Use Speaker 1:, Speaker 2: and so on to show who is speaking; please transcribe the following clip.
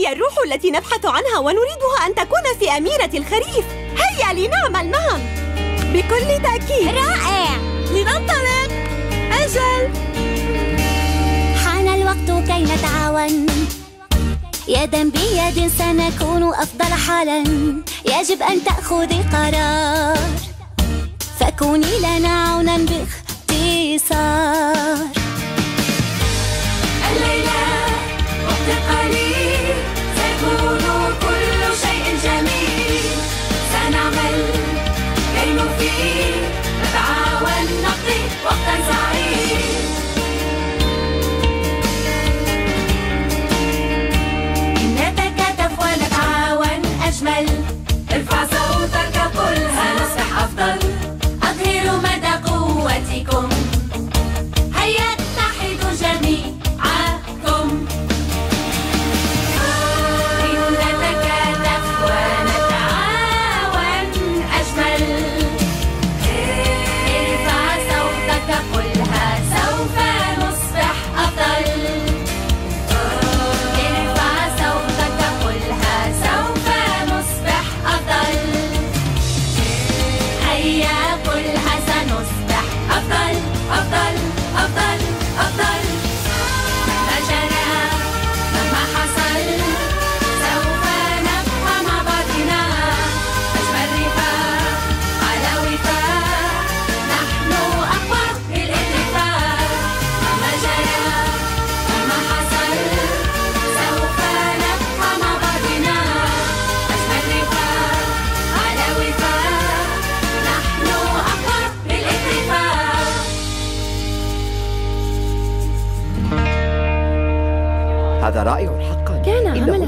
Speaker 1: هي الروح التي نبحث عنها ونريدها أن تكون في أميرة الخريف. هيا لنعمل معا. بكل تأكيد.
Speaker 2: رائع.
Speaker 1: لننطلق. أجل.
Speaker 2: حان الوقت كي نتعاون، يدا بيد سنكون أفضل حالا. يجب أن تأخذي قرار، فكوني لنا عونا باختصار.
Speaker 3: الليلة وقت قليل سيكون كل شيء جميل. سنعمل كي نفيد، نتعاون، نقضي وقتا سعيد. نتكاتف ونتعاون أجمل. ارفع صوتك قلها، نصبح أفضل. أظهروا مدى قوتكم، هيا اتحدوا جميعكم. لنتكاتف ونتعاون أجمل. ارفع صوتك قلها، سوف نصبح أفضل. ارفع صوتك قلها، سوف نصبح أفضل. هيا قلها، سنصبح أفضل أفضل أفضل أفضل. مهما جرى مهما حصل، سوف نبقى مع بعضنا. أجمل رفاق على وفاق، نحن أقوى بالاتفاق. مهما جرى مهما حصل، سوف نبقى مع بعضنا. أجمل رفاق على وفاق، نحن أقوى بالاتفاق.
Speaker 4: هذا رائع حقا.
Speaker 1: كان
Speaker 4: إنه
Speaker 1: عملاً